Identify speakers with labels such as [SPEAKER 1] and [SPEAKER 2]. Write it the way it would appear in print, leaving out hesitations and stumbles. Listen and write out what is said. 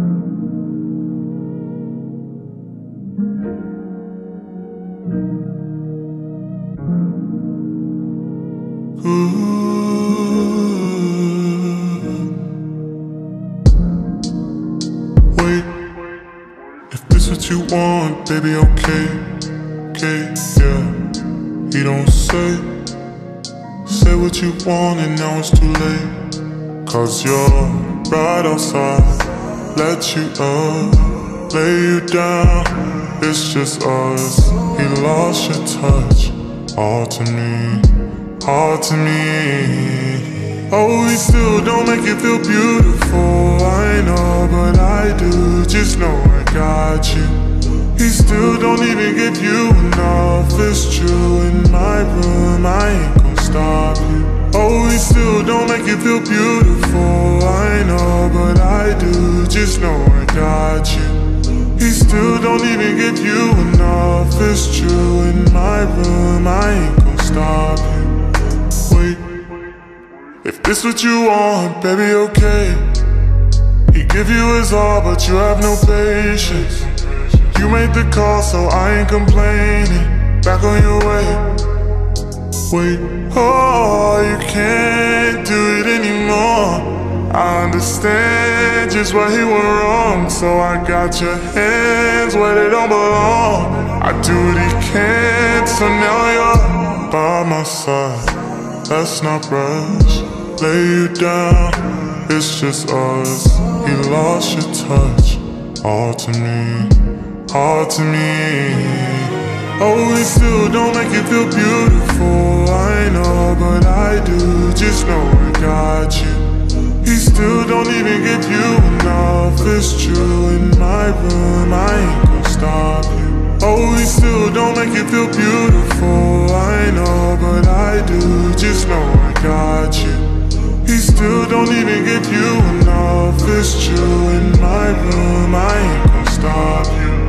[SPEAKER 1] Wait, if this what you want, baby, okay, yeah. You don't say what you want and now it's too late. Cause you're right outside, let you up, lay you down. It's just us, he lost your touch. All to me, all to me. Oh, he still don't make you feel beautiful, I know, but I do. Just know I got you. He still don't even give you enough. It's true, in my room, I ain't gon' stop you. Oh, he still don't make you feel beautiful, I know, but I do. Just know I got you. He still don't even give you enough. It's true, in my room, I ain't gon' stop you. Wait, if this what you want, baby, okay. He give you his all, but you have no patience. You made the call, so I ain't complaining. Back on your way. Wait, oh, you can't do it anymore. I understand just why he went wrong, so I got your hands where they don't belong. I do what he can, so now you're by my side. Let's not rush, lay you down. It's just us, he lost your touch. All to me, all to me. Oh, he still don't make you feel beautiful, I know, but I do. Just know I got you. He still don't even give you enough. It's true, in my room, I ain't gon' stop you. Oh, he still don't make you feel beautiful, I know, but I do. Just know I got you. He still don't even give you enough. It's true, in my room, I ain't gon' stop you.